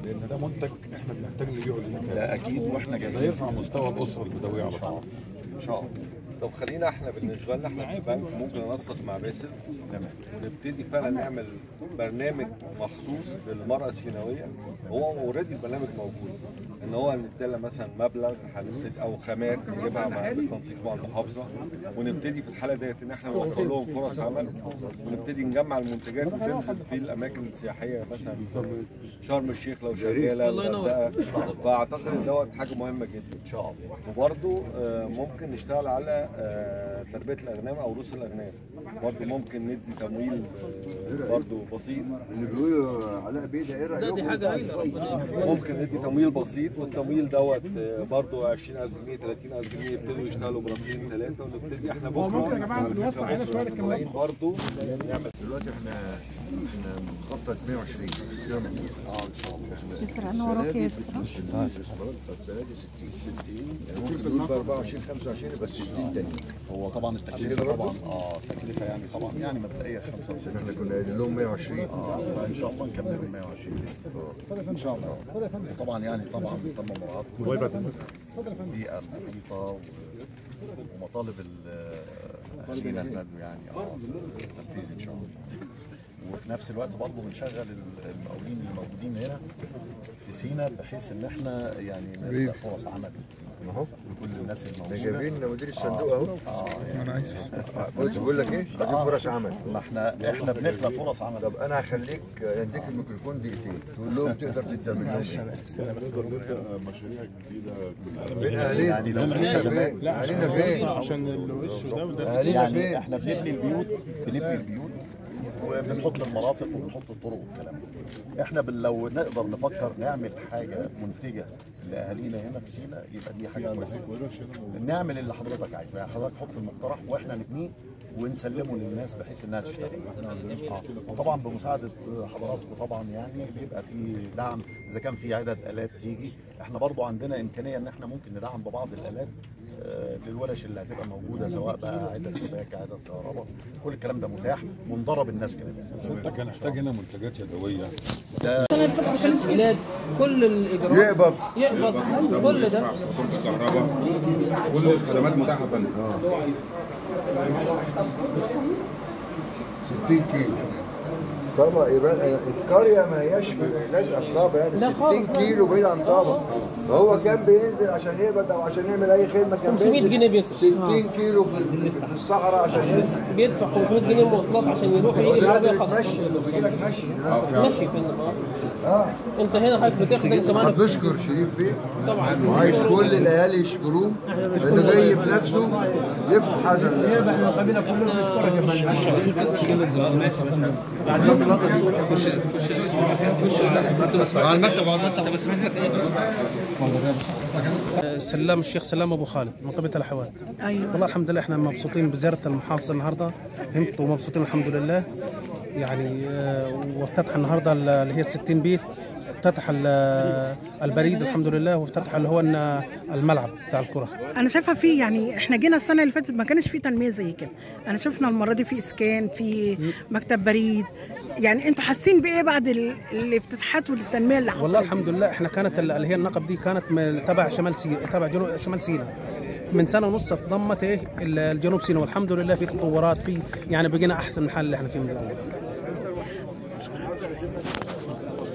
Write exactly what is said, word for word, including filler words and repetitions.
لان ده منتج احنا بنحتاج نبيعه للناس. ده اكيد، واحنا جاهزين. ده يرفع مستوى الاسره البدويه على طول ان شاء الله. طب خلينا احنا بالنسبه لنا احنا في البنك ممكن ننسق مع باسل تمام، ونبتدي فعلا نعمل برنامج مخصوص للمراه السيناويه. هو اوريدي البرنامج موجود، ان هو نديلها مثلا مبلغ هنبتدي او خامات نجيبها مع بالتنسيق مع المحافظه، ونبتدي في الحاله ديت ان احنا نوفر لهم فرص عمل، ونبتدي نجمع المنتجات وتنزل في الاماكن السياحيه مثلا شرم الشيخ لو شغاله الغردقه. فاعتقد ان دوت حاجه مهمه جدا ان شاء الله. وبرده ممكن نشتغل على تربيه الاغنام او روس الاغنام، برضه ممكن ندي تمويل برضه بسيط. اللي بيقولوا علاء بيه ده ايه رايكم؟ دي حاجه هايله ربنا. ممكن ندي تمويل بسيط، والتمويل دوت برضه عشرين ألف جنيه ثلاثين ألف جنيه يبتدوا يشتغلوا براسين ثلاثه، ونبتدي احنا بكره ممكن يا جماعه نوسع هنا شويه كمان برضه نعمل. دلوقتي احنا احنا بنخطط مية وعشرين يوم اه ان شاء الله. يسرا انا وراك يا يسرا. ستين ممكن نقول ب أربعة وعشرين خمسة وعشرين يبقى ستين تاني. هو طبعا التكلفه طبعا اه التكلفه يعني طبعا يعني مبدئيه خمسة وستين. احنا كنا قايلين لهم مية وعشرين اه فان شاء الله نكمل ب مية وعشرين ان شاء الله. طبعا يعني طبعا تم مراعاه البيئه المحيطه ومطالب اهالينا الندو يعني اه التنفيذ ان شاء الله. وفي نفس الوقت برضه بنشغل المقاولين اللي موجودين هنا في سينا بحيث ان احنا يعني نخلق فرص عمل اهو لكل الناس الموجوده. جايبين مدير الصندوق اهو. اه يعني قلت بقول لك ايه؟ عايزين فرص عمل. ما احنا احنا بنخلق فرص عمل. طب انا هخليك اديك الميكروفون دقيقتين تقول لهم تقدر تبدا من هنا. مشاريع جديده اهالينا يعني لو في خدمات اهالينا فين؟ عشان الوش ده وده اهالينا يعني فين؟ احنا بنبني البيوت بنبني البيوت وبنحط المرافق وبنحط الطرق والكلام ده. احنا لو نقدر نفكر نعمل حاجه منتجه لاهالينا هنا في سينا يبقى دي حاجه كويسه. نعمل اللي حضرتك عايزه، يعني حضرتك حط المقترح واحنا نبنيه ونسلمه للناس بحيث انها تشتغل. آه. طبعا بمساعده حضراتكم طبعا يعني بيبقى في دعم اذا كان في عدد الات تيجي. احنا برضو عندنا امكانيه ان احنا ممكن ندعم ببعض الالات للورش اللي هتبقى موجوده، سواء بقى عدد سباكه عدد كهرباء، كل الكلام ده متاح وندرب الناس كمان. بس انت كان محتاج هنا منتجات يدويه. ده البلاد كل الاجراءات يقبض يقبض كل ده. الكهرباء كل الخدمات متاحه يا فندم. ستين كيلو طبعا. يبقى القريه ما هياش لازقه في طابه يعني ستين كيلو بعيد عن طابه. هو كان بينزل عشان يقبض او عشان يعمل اي خدمه كان خمسمية جنيه بيصرف ستين كيلو في في الصحراء عشان ينزل. بيدفع خمسمية جنيه مواصلات عشان يروح يجي العربيه خاصه. مشي بيجي لك مشي ماشي يا فندم. اه انت هنا حضرتك بتاخد انت معانا. بشكر شريف بيه طبعا وعايز كل الاهالي يشكروه انه جاي بنفسه يفتح هذا احنا القبيله كلهم بنشكرك يا فندم. على المكتب على المكتب. سلام الشيخ سلام ابو خالد من قبيله الحوال. ايوه والله الحمد لله احنا مبسوطين بزياره المحافظه النهارده، فهمت، ومبسوطين الحمد لله يعني. وافتتح النهارده اللي هي ستين بيت، افتتح البريد الحمد لله، وافتتح اللي هو الملعب بتاع الكره. انا شايفه في يعني احنا جينا السنه اللي فاتت ما كانش في تنميه زي كده. انا شفنا المره دي في اسكان، في مكتب بريد. يعني انتوا حاسين بايه بعد الافتتاحات والتنميه اللي حصلت؟ والله الحمد لله احنا كانت اللي هي النقب دي كانت تبع شمال سيناء، تبع جنوب شمال سيناء. من سنه ونص اتضمت ايه الجنوب سيناء، والحمد لله في تطورات، في يعني بقينا احسن من الحال اللي احنا فيه من الاول.